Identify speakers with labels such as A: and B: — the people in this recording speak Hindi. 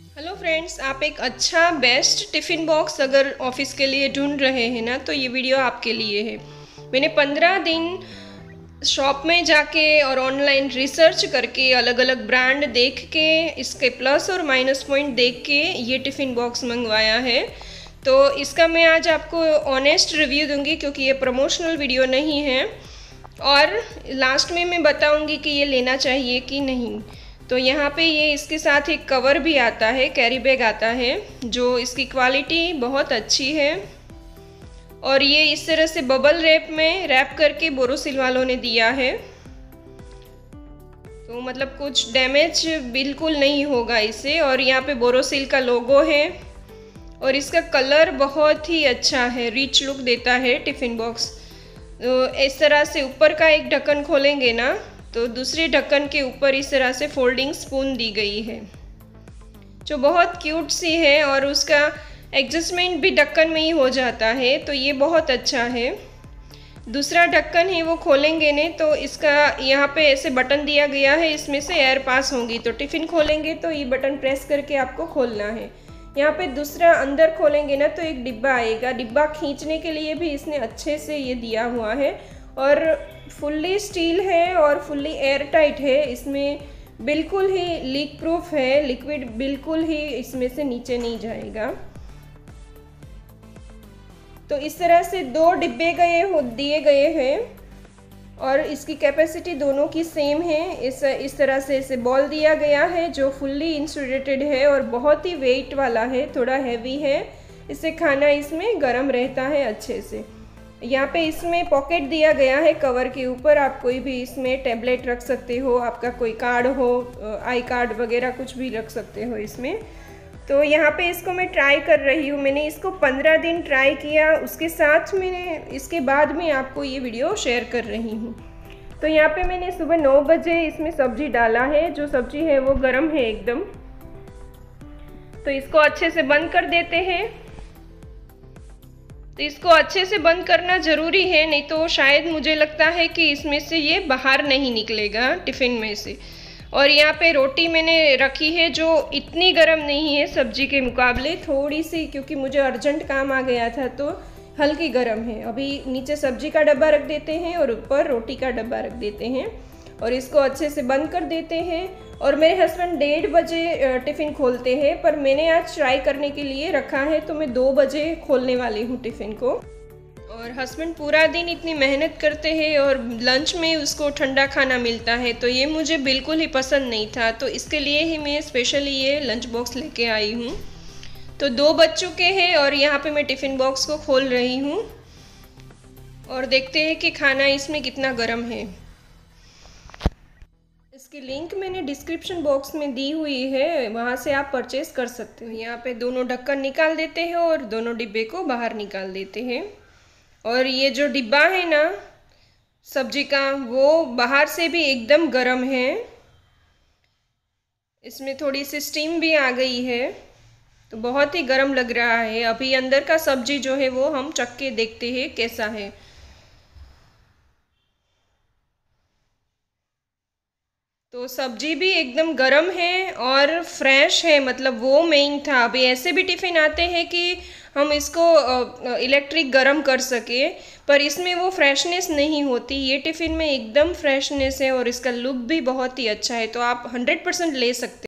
A: हेलो फ्रेंड्स, आप एक अच्छा बेस्ट टिफ़िन बॉक्स अगर ऑफिस के लिए ढूंढ रहे हैं ना, तो ये वीडियो आपके लिए है। मैंने 15 दिन शॉप में जाके और ऑनलाइन रिसर्च करके अलग अलग ब्रांड देख के इसके प्लस और माइनस पॉइंट देख के ये टिफ़िन बॉक्स मंगवाया है। तो इसका मैं आज आपको ऑनेस्ट रिव्यू दूंगी, क्योंकि ये प्रमोशनल वीडियो नहीं है। और लास्ट में मैं बताऊंगी कि ये लेना चाहिए कि नहीं। तो यहाँ पे ये इसके साथ एक कवर भी आता है, कैरी बैग आता है, जो इसकी क्वालिटी बहुत अच्छी है। और ये इस तरह से बबल रैप में रैप करके बोरोसिल वालों ने दिया है, तो मतलब कुछ डैमेज बिल्कुल नहीं होगा इससे। और यहाँ पे बोरोसिल का लोगो है और इसका कलर बहुत ही अच्छा है, रिच लुक देता है टिफ़िन बॉक्स। तो इस तरह से ऊपर का एक ढक्कन खोलेंगे ना, तो दूसरे ढक्कन के ऊपर इस तरह से फोल्डिंग स्पून दी गई है, जो बहुत क्यूट सी है। और उसका एडजस्टमेंट भी ढक्कन में ही हो जाता है, तो ये बहुत अच्छा है। दूसरा ढक्कन है वो खोलेंगे ने, तो इसका यहाँ पे ऐसे बटन दिया गया है, इसमें से एयर पास होगी। तो टिफ़िन खोलेंगे तो ये बटन प्रेस करके आपको खोलना है। यहाँ पे दूसरा अंदर खोलेंगे ना, तो एक डिब्बा आएगा। डिब्बा खींचने के लिए भी इसने अच्छे से ये दिया हुआ है, और फुल्ली स्टील है और फुल्ली एयर टाइट है। इसमें बिल्कुल ही लीक प्रूफ है, लिक्विड बिल्कुल ही इसमें से नीचे नहीं जाएगा। तो इस तरह से दो डिब्बे दिए गए हैं, और इसकी कैपेसिटी दोनों की सेम है। इस तरह से इसे बॉल दिया गया है, जो फुल्ली इंसुलेटेड है और बहुत ही वेट वाला है, थोड़ा हैवी है। इससे खाना इसमें गर्म रहता है अच्छे से। यहाँ पे इसमें पॉकेट दिया गया है कवर के ऊपर, आप कोई भी इसमें टैबलेट रख सकते हो, आपका कोई कार्ड हो, आई कार्ड वगैरह कुछ भी रख सकते हो इसमें। तो यहाँ पे इसको मैं ट्राई कर रही हूँ। मैंने इसको 15 दिन ट्राई किया, उसके साथ मैंने इसके बाद में आपको ये वीडियो शेयर कर रही हूँ। तो यहाँ पे मैंने सुबह 9 बजे इसमें सब्जी डाला है। जो सब्जी है वो गर्म है एकदम। तो इसको अच्छे से बंद कर देते हैं। तो इसको अच्छे से बंद करना ज़रूरी है, नहीं तो शायद मुझे लगता है कि इसमें से ये बाहर नहीं निकलेगा टिफ़िन में से। और यहाँ पे रोटी मैंने रखी है, जो इतनी गर्म नहीं है सब्जी के मुकाबले, थोड़ी सी, क्योंकि मुझे अर्जेंट काम आ गया था, तो हल्की गर्म है। अभी नीचे सब्जी का डब्बा रख देते हैं और ऊपर रोटी का डब्बा रख देते हैं, और इसको अच्छे से बंद कर देते हैं। और मेरे हस्बैंड 1:30 बजे टिफ़िन खोलते हैं, पर मैंने आज ट्राई करने के लिए रखा है, तो मैं 2 बजे खोलने वाली हूँ टिफ़िन को। और हस्बैंड पूरा दिन इतनी मेहनत करते हैं और लंच में उसको ठंडा खाना मिलता है, तो ये मुझे बिल्कुल ही पसंद नहीं था। तो इसके लिए ही मैं स्पेशली ये लंच बॉक्स लेके आई हूँ। तो 2 बज चुके हैं और यहाँ पे मैं टिफ़िन बॉक्स को खोल रही हूँ, और देखते हैं कि खाना इसमें कितना गर्म है। इसकी लिंक मैंने डिस्क्रिप्शन बॉक्स में दी हुई है, वहाँ से आप परचेज़ कर सकते हो। यहाँ पे दोनों ढक्कन निकाल देते हैं और दोनों डिब्बे को बाहर निकाल देते हैं। और ये जो डिब्बा है ना सब्जी का, वो बाहर से भी एकदम गर्म है। इसमें थोड़ी सी स्टीम भी आ गई है, तो बहुत ही गर्म लग रहा है। अभी अंदर का सब्जी जो है वो हम चख के देखते हैं कैसा है। तो सब्जी भी एकदम गर्म है और फ्रेश है, मतलब वो मेन था। अभी ऐसे भी टिफ़िन आते हैं कि हम इसको इलेक्ट्रिक गर्म कर सके, पर इसमें वो फ्रेशनेस नहीं होती। ये टिफ़िन में एकदम फ्रेशनेस है और इसका लुक भी बहुत ही अच्छा है, तो आप 100% ले सकते हैं।